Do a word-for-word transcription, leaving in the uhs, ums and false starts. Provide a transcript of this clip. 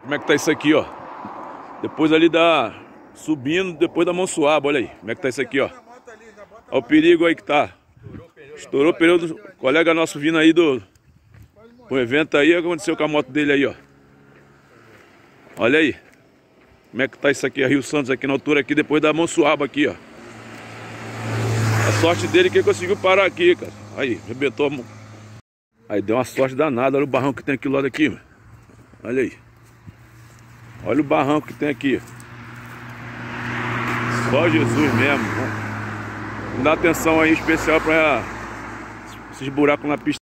Como é que tá isso aqui, ó? Depois ali da... Subindo, depois da Monsuaba, olha aí. Como é que tá isso aqui, ó? Olha o perigo aí que tá. Estourou o pneu do colega nosso vindo aí do... O evento aí, o que aconteceu com a moto dele aí, ó. Olha aí. Como é que tá isso aqui, a Rio Santos aqui na altura aqui, depois da Monsuaba aqui, ó. A sorte dele que ele conseguiu parar aqui, cara. Aí, arrebentou a mão. Aí deu uma sorte danada, olha o barranco que tem aqui do lado aqui, mano. Olha aí. Olha o barranco que tem aqui. Só Jesus mesmo. Dá atenção aí especial pra esses buracos na pista.